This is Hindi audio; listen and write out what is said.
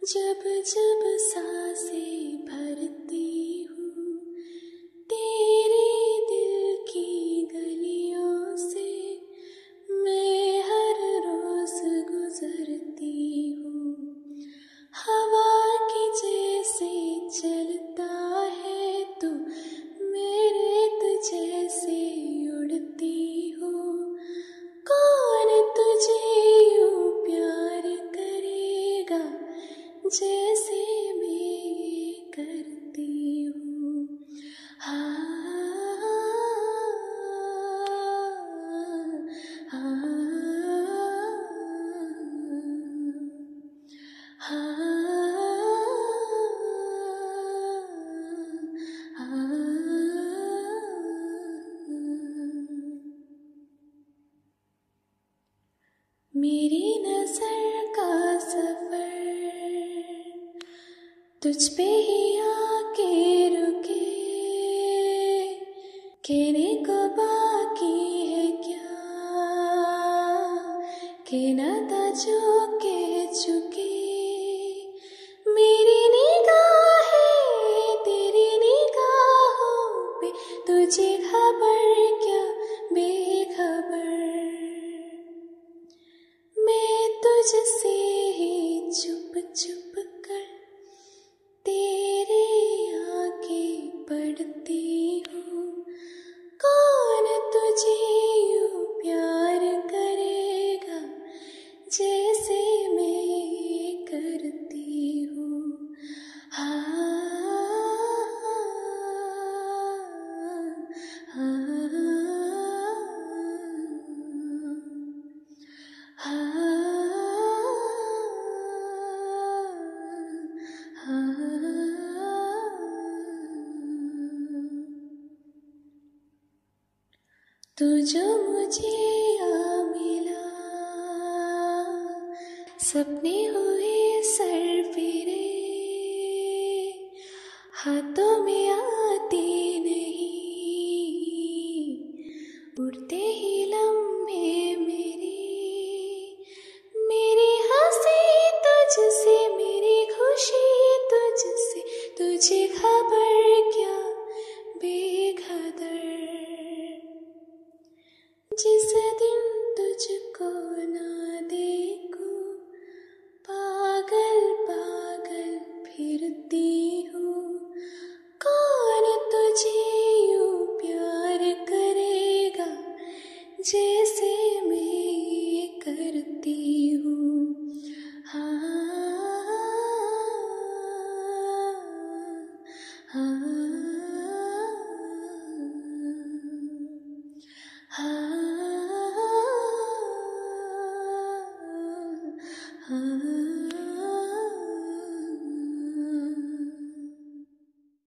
जब जब सांसें भरती हूँ तेरे दिल की गलियों से, मैं हर रोज गुजरती हूँ। हवा की जैसे चलता है तो मैं रेत जैसे उड़ती हूँ। कौन तुझे यूं प्यार करेगा जैसे मैं करती हूँ। मेरी नजर का सफर तुझ पे ही आके रुके, कहने को बाकी है क्या, कहना था जो कह चुके। मेरी निगाहें तेरी निगाहों पे, तुझे खबर क्या बेखबर। मैं तुझसे ही छुप छुप कर तेरे आगे बढ़ती हूँ। कौन तुझे यूं प्यार करेगा जैसे मैं करती हूँ। तू जो मुझे आ मिला, सपने हुए सर फिरे, हाथों में आती नहीं, उड़ते ही लम्हे मेरे। मेरी हंसी तुझसे, मेरी खुशी तुझसे, तुझे खबर क्या बेखबर। जिस दिन तुझको ना देखूं पागल पागल फिरती हूँ। कौन तुझे यूं प्यार करेगा जैसे मैं करती हूँ। हाँ